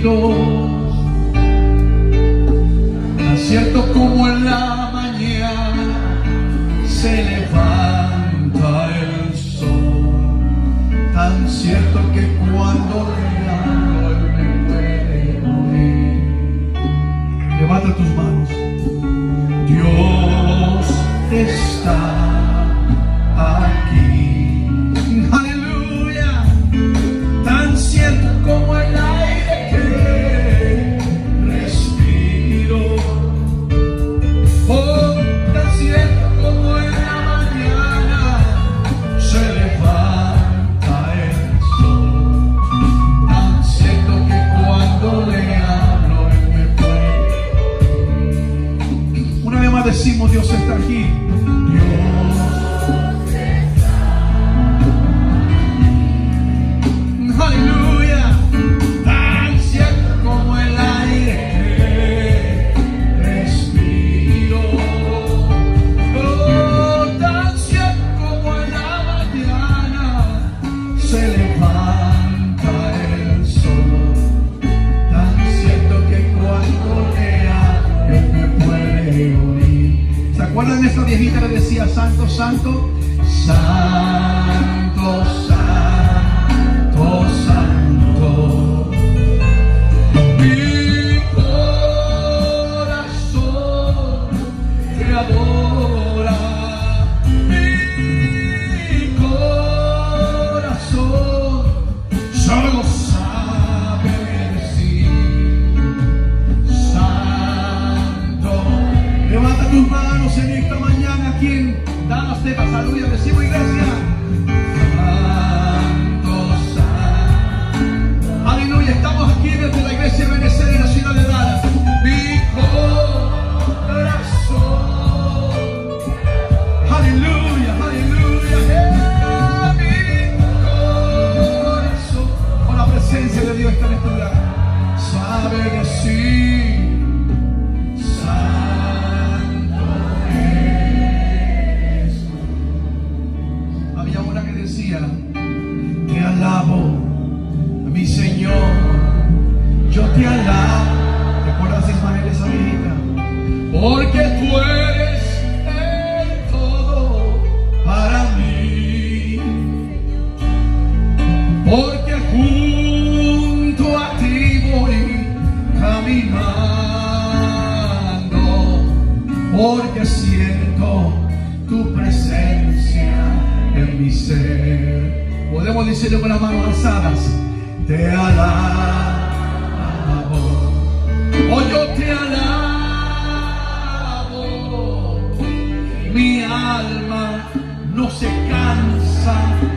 respiro, tan cierto como en la mañana se levanta el sol, tan cierto que cuando le hablo Él me puede oír. Levanta tus manos. Dios está aquí, aleluya, tan cierto como el aire que respiro, oh, tan cierto como en la mañana se levanta el sol, tan cierto que cuando le hablo Él me puede. Una vez más decimos: Dios está aquí. Aleluya, tan cierto como el aire que respiro, oh, tan cierto como en la mañana se levanta el sol, tan cierto que cuando le hablo Él me puede oír. ¿Se acuerdan de esta viejita que decía: Santo, Santo, Santo, Santo, Santo? Mi corazón te adora, mi corazón solo sabe decir: Santo. Levanta tus manos en esta mañana. ¿Quién da las temas? Aleluya, decimos, iglesia: estamos aquí desde la iglesia de Benecer en la ciudad de Dallas. Mi corazón, aleluya, aleluya, mi corazón, con la presencia de Dios está en este lugar, sabe decir: Santo eres tú. Había una que decía: te alabo, mi Señor, yo te alabo. ¿Recuerdas, Ismael, esa viejita? Porque tú eres el todo para mí, porque junto a ti voy caminando, porque siento tu presencia en mi ser. Podemos decirlo con las manos alzadas: te alabo, oh, yo te alabo, mi alma no se cansa